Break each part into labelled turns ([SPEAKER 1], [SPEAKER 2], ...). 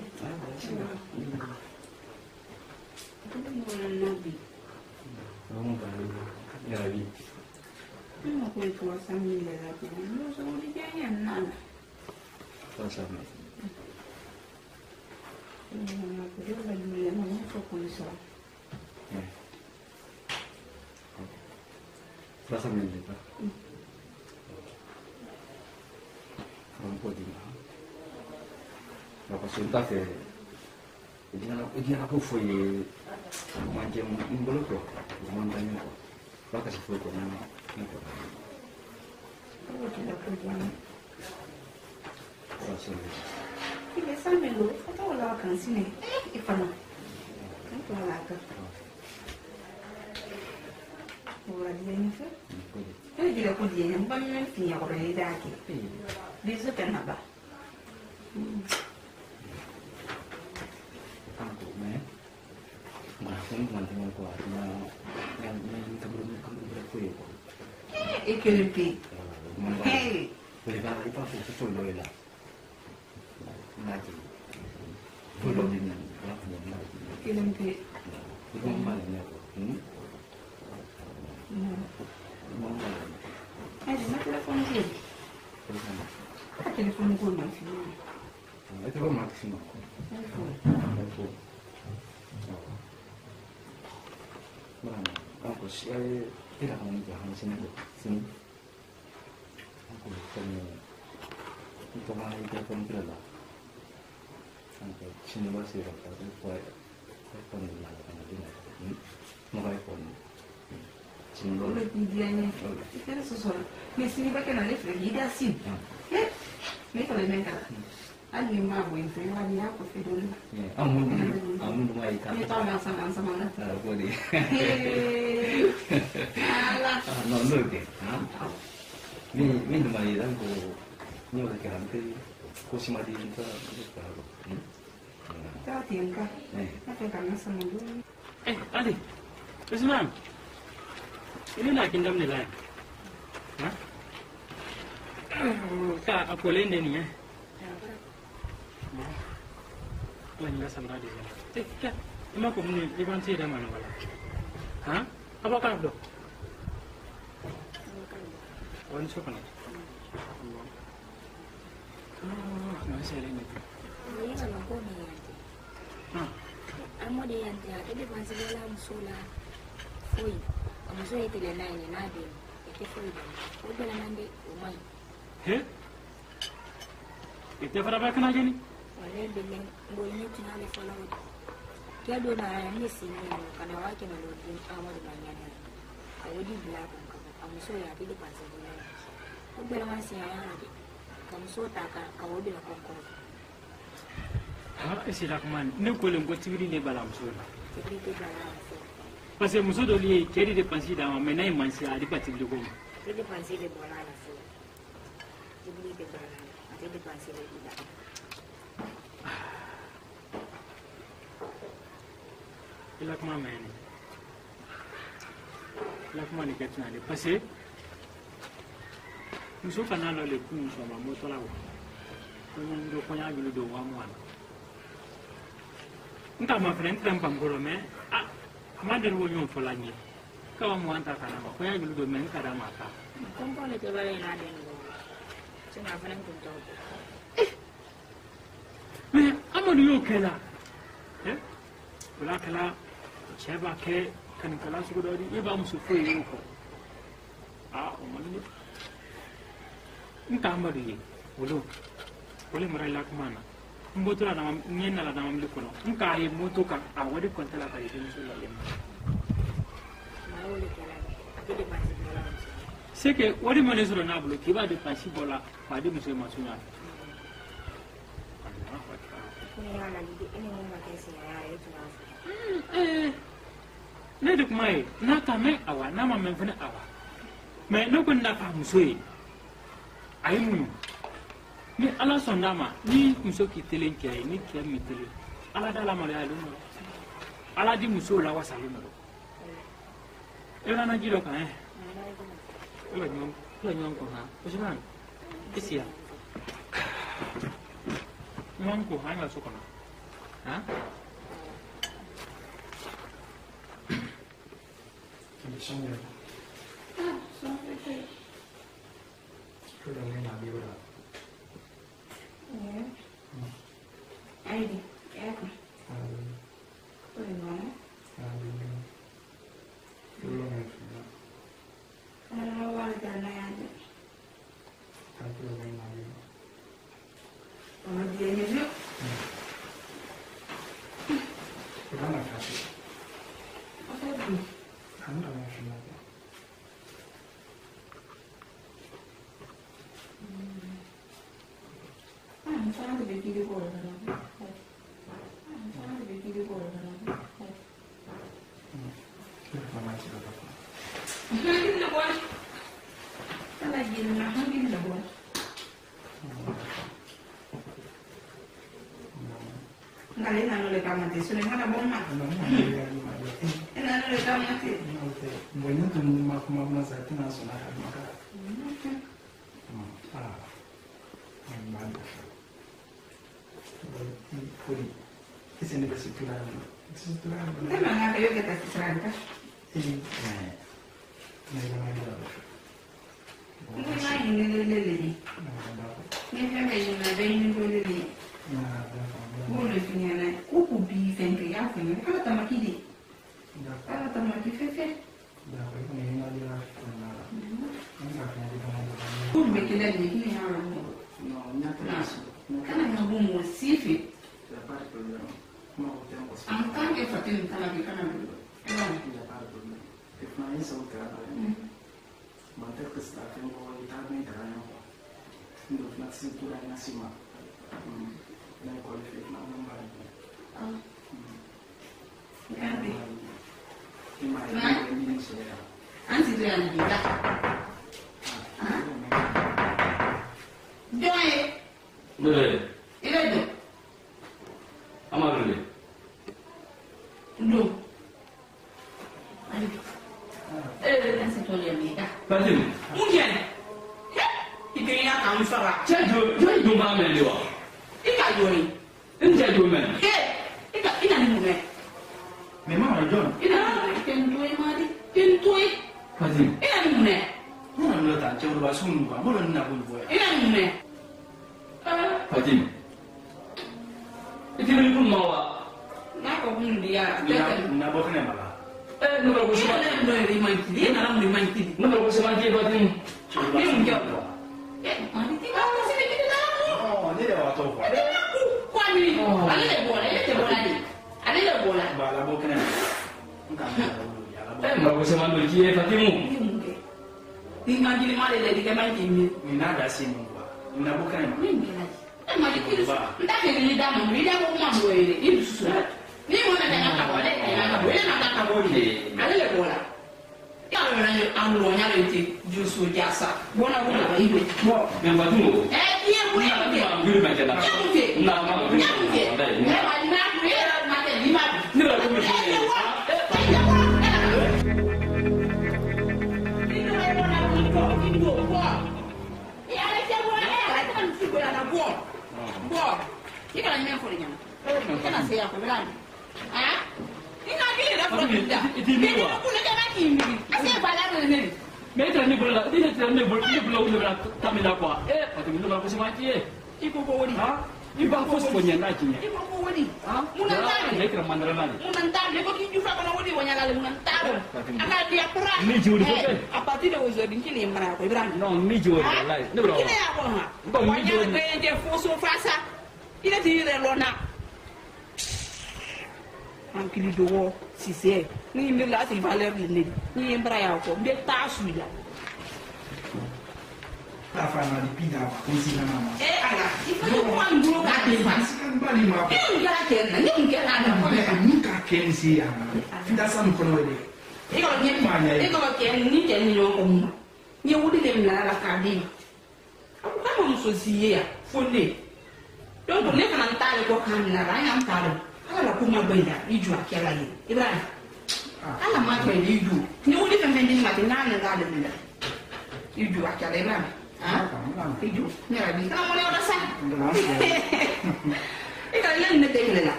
[SPEAKER 1] Dia aku foi macam imbolo tu, montanya tu. Baka si foi tu nama.
[SPEAKER 2] Ini sama lu, kata orang kan sini, ikan, itu orang kan. Orang dia ni tu, dia aku dia yang banyak punya orang ini dah ke, dia tu kan apa?
[SPEAKER 1] Teman-teman kuat, yang sebelum berapa itu?
[SPEAKER 2] Lebih.
[SPEAKER 1] Boleh kalau kita susul boleh lah. Lagi. Belum ini, lagi.
[SPEAKER 2] Lebih.
[SPEAKER 1] Itu mana ni aku?
[SPEAKER 2] Ada telefon dia. Telefon gua masih.
[SPEAKER 1] Itu gua maksimal. Telefon. Mana? Aku saya tidak akan menjauh sini. Aku tanya untuk mana telepon berapa? Sampai sini masih ada telepon yang ada di mana? Mobile phone. Sini
[SPEAKER 2] boleh dia ni. Kita sesuatu. Ni sini pakai nak lift lagi dah sim. Ni kalau ni kan. Ani mabu itu yang dia aku fidul.
[SPEAKER 1] Amun rumah ikan.
[SPEAKER 2] Ni tahu sama mana?
[SPEAKER 1] Boleh.
[SPEAKER 2] Alah.
[SPEAKER 1] No deh. Ni rumah ikan ko ni orang kan tu ko si madi itu kalau.
[SPEAKER 2] Kita tinggal. Apa kan sama dulu.
[SPEAKER 3] Adi. Usman. Ini nak kindam ni lah. Hah? Tak aku lain ni ya. Lain nggak sama dia. Kan, emang aku ni iban sih dah mana wala. Hah? Apa kau dok? Wan siapa ni? Masih lain itu.
[SPEAKER 4] Ini sama aku ni. Amo dia yang tiada di pansi dalam musola. Fui, musola itu dia naik ni nade. Itu fui dah. Fui dalam nade umai.
[SPEAKER 3] Heh? Itu apa nak aja ni?
[SPEAKER 4] Wale bilang bolehnya cina le follow. Dia dona ni sini karena wake na lodi amo di banyana. Awodi belakang musola itu di pansi dalam. Fui dalam masih ayah lagi. Kamu sota kawodi la konkor.
[SPEAKER 3] Isi lakman, ni kolem ko tibiri ne bala muso la.
[SPEAKER 4] Tibiri de bala muso.
[SPEAKER 3] Parce que muso doli keri de pansi da ma menai mansi adi patibili ko.
[SPEAKER 4] De pansi de bola la fo. Tibiri de bala, de pansi de ida. Lakman men. Lakman ni ketna de parce que muso kana lo le kun so ma moto la wo. Ko ndo ko nya gilu do wa mo. Nta ma friend kan pamboro me amader wo nyon folanye ka mo anta kana ma ko ya gilu do men kada ma ka kompo le te bale na den go sina friend kun to
[SPEAKER 3] me amadu yo kela wala kala cheba ke kan kala su do di iba musu fo yi ko o man ni nta amadu yi wolo mara la kumana mboto la dama nyena la dama mliko no nka ye moto ka awadi konta la kali muso la lema
[SPEAKER 4] maole kala akede pasi bola
[SPEAKER 3] c'est que wadi mane sura na blo ki ba de pasi bola pa de muso ma sunya
[SPEAKER 4] ni ala ni ene mo ma kesi ya yetu na
[SPEAKER 3] ne duk mai na ka me awa na ma men fene awa me no kun na fa muso yi ayi munu ni ala sondama ni muso ki telen ke ni ke mi telen ala dala mala ya lumo ala di muso la wasali mo ela na jilo kan la nyom ko ha usman isia nyom ko ha la sokona Hein?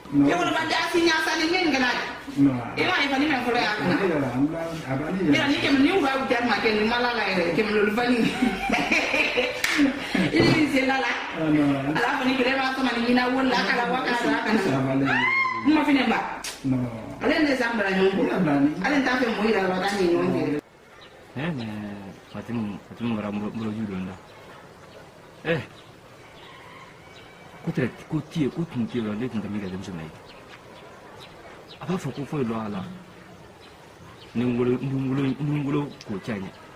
[SPEAKER 2] Ya udah pada aslinya asal ini kan ada. Ewa ini paling memang kalau ya. Ya ni kemana ni udah ujar makan ni malah lah kemana lu paling. Ini selala. Alah paling kira masuk mana ni nak ulang kalau wakar kan. Mau fini mbak. Alen ni sambil nyombo. Alen tak mau ira wakar ni nyombo.
[SPEAKER 1] Fatim orang merujuk dah. Kau tunggu orang dia tentang mereka macam ni. Apa fokus fokus doa lah. Nunggu kau cakap.